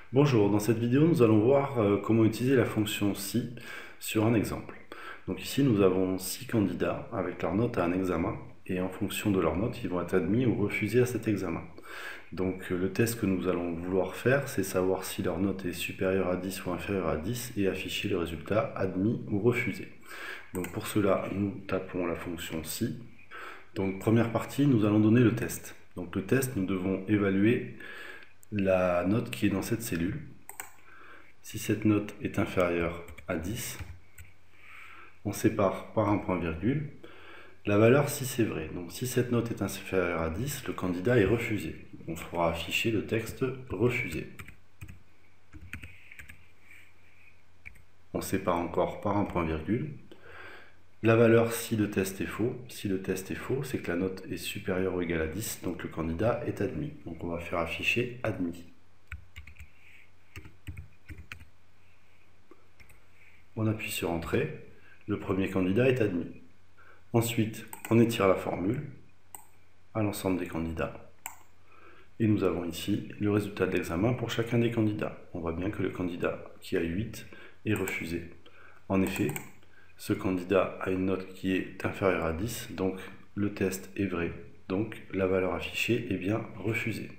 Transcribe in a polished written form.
Bonjour, dans cette vidéo nous allons voir comment utiliser la fonction si sur un exemple. Donc ici nous avons 6 candidats avec leur note à un examen et en fonction de leur note ils vont être admis ou refusés à cet examen. Donc le test que nous allons vouloir faire c'est savoir si leur note est supérieure à 10 ou inférieure à 10 et afficher le résultat admis ou refusé. Donc pour cela nous tapons la fonction si. Donc première partie nous allons donner le test. Donc le test nous devons évaluer la note qui est dans cette cellule. Si cette note est inférieure à 10, on sépare par un point virgule la valeur si c'est vrai. Donc si cette note est inférieure à 10, le candidat est refusé. On fera afficher le texte refusé. On sépare encore par un point virgule. La valeur si le test est faux. Si le test est faux, c'est que la note est supérieure ou égale à 10, donc le candidat est admis. Donc on va faire afficher admis. On appuie sur Entrée, le premier candidat est admis. Ensuite, on étire la formule à l'ensemble des candidats. Et nous avons ici le résultat de l'examen pour chacun des candidats. On voit bien que le candidat qui a 8 est refusé. En effet, ce candidat a une note qui est inférieure à 10, donc le test est vrai. Donc la valeur affichée est bien refusée.